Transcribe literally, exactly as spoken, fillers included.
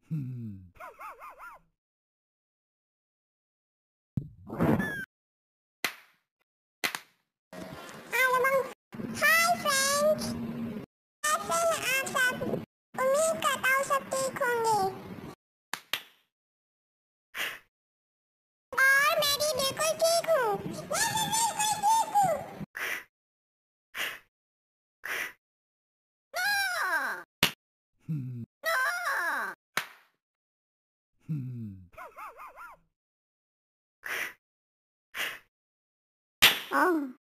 Hmm. Hi friends, कैसे हैं आप सब? उम्मीद करता हूँ सब ठीक होंगे और मैं भी बिल्कुल ठीक हूँ। मैं भी बिल्कुल ठीक हूँ। Hmm. Hmm. Oh.